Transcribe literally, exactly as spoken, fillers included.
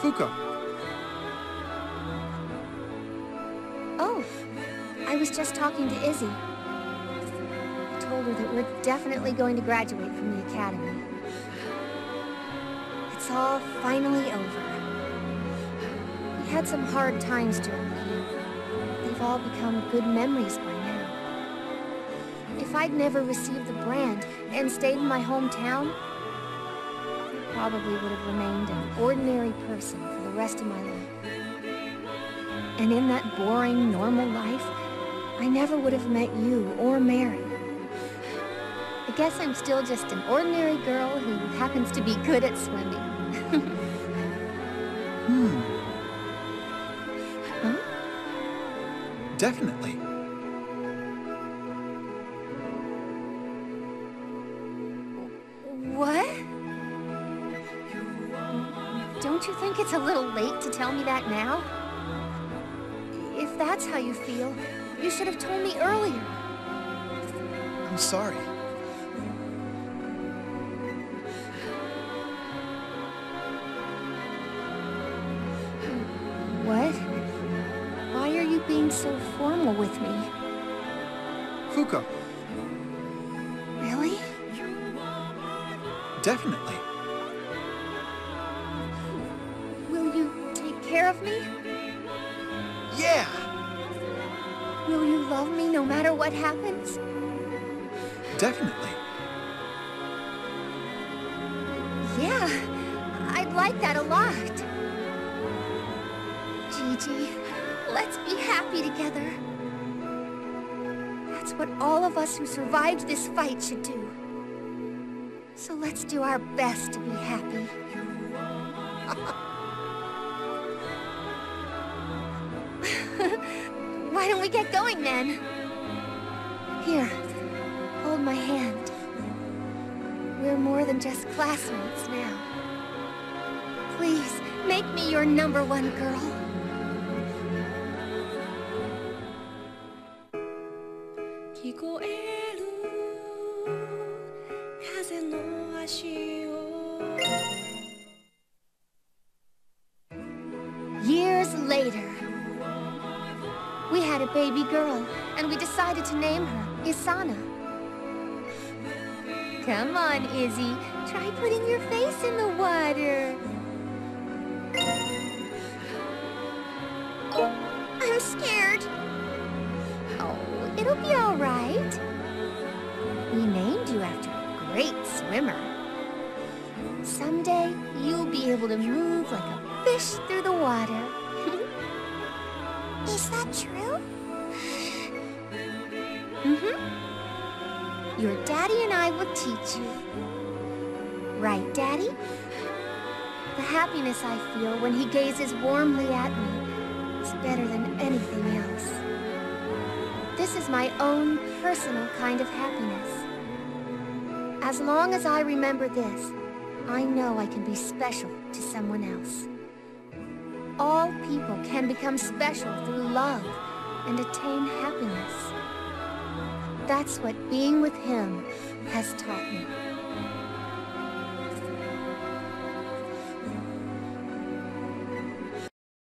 Fuko. Oh, I was just talking to Izzy. I told her that we're definitely going to graduate from the academy. It's all finally over. We had some hard times during the year. They've all become good memories by now. If I'd never received the brand and stayed in my hometown, I probably would have remained an ordinary person for the rest of my life. And in that boring, normal life, I never would have met you or Mary. I guess I'm still just an ordinary girl who happens to be good at swimming. Hmm. Huh? Definitely. What? Don't you think it's a little late to tell me that now? If that's how you feel, you should have told me earlier. I'm sorry. What? Why are you being so formal with me? Fuko. Really? Definitely. Will you take care of me? Yeah! Will you love me no matter what happens? Definitely. Yeah, I'd like that a lot. Gigi, let's be happy together. That's what all of us who survived this fight should do. So let's do our best to be happy. Why don't we get going then? Here, hold my hand. We're more than just classmates now. Please, make me your number one girl. 聞こえる風の足音 Years later, we had a baby girl, and we decided to name her Isana. Come on, Izzy. Try putting your face in the water. I'm scared. Oh, it'll be all right. We named you after a great swimmer. Someday, you'll be able to move like a fish through the water. Is that true? Mm-hmm. Your daddy and I will teach you. Right, Daddy? The happiness I feel when he gazes warmly at me is better than anything else. This is my own personal kind of happiness. As long as I remember this, I know I can be special to someone else. All people can become special through love and attain happiness. That's what being with him has taught me.